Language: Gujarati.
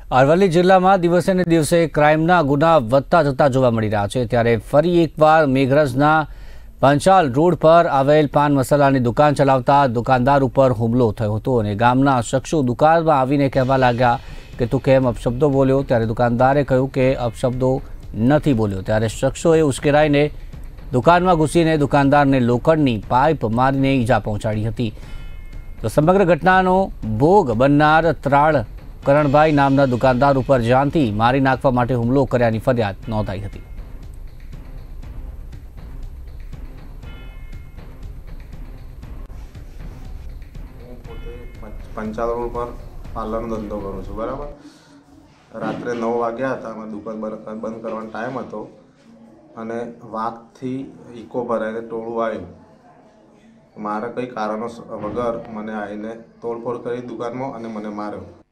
અરવલ્લી જિલ્લામાં દિવસે ને દિવસે ક્રાઇમના ગુના વધતા જતા જોવા મળી રહ્યા છે। ત્યારે ફરી એકવાર મેઘરજના પંચાલ રોડ પર આવેલ પાન મસાલાની દુકાન ચલાવતા દુકાનદાર ઉપર હુમલો થયો હતો અને ગામના શખ્સો દુકાનમાં આવીને કહેવા લાગ્યા કે તું કેમ અપશબ્દો બોલ્યો। ત્યારે દુકાનદારે કહ્યું કે અપશબ્દો નથી બોલ્યો। ત્યારે શખ્સોએ ઉશ્કેરાઈને દુકાનમાં ઘૂસીને દુકાનદારને લોખંડની પાઇપ મારીને ઈજા પહોંચાડી હતી। તો સમગ્ર ઘટનાનો ભોગ બનનાર ત્રાળ કરણભાઈ નામના દુકાનદાર ઉપર જાનથી મારી નાખવા માટે હુમલો કર્યાની ફરિયાદ નોંધાઈ હતી। હું પોતે પંચાલ રોડ પર પાર્લરનો ધંધો કરું છું, બરાબર। રાત્રે 9 વાગ્યા હતા, અમે દુકાન બંધ કરવાનો ટાઈમ હતો અને વાઘથી ઇકો ભરાઈને ટોળું આવ્યું। મારે કંઈ કારણો વગર મને આવીને તોડફોડ કરી દુકાનમાં અને મને માર્યો।